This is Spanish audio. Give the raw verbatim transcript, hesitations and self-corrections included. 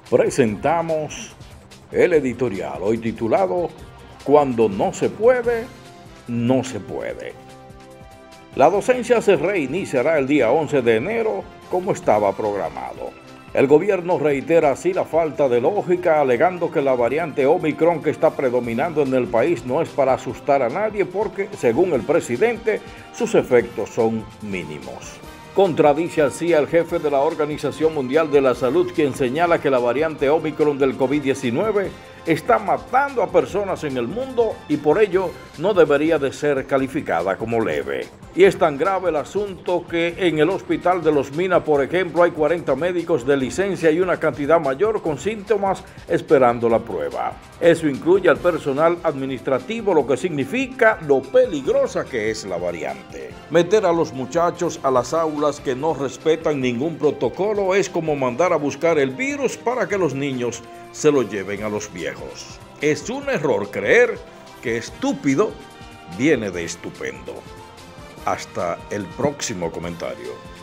presentamos el editorial, hoy titulado Cuando no se puede, no se puede. La docencia se reiniciará el día once de enero como estaba programado. El gobierno reitera así la falta de lógica, alegando que la variante Omicron que está predominando en el país no es para asustar a nadie porque, según el presidente, sus efectos son mínimos. Contradice así al jefe de la Organización Mundial de la Salud, quien señala que la variante Omicron del COVID diecinueve está matando a personas en el mundo y por ello no debería de ser calificada como leve. Y es tan grave el asunto que en el hospital de Los Minas, por ejemplo, hay cuarenta médicos de licencia y una cantidad mayor con síntomas esperando la prueba. Eso incluye al personal administrativo, lo que significa lo peligrosa que es la variante. Meter a los muchachos a las aulas que no respetan ningún protocolo es como mandar a buscar el virus para que los niños se lo lleven a los viejos. Es un error creer que estúpido viene de estupendo. Hasta el próximo comentario.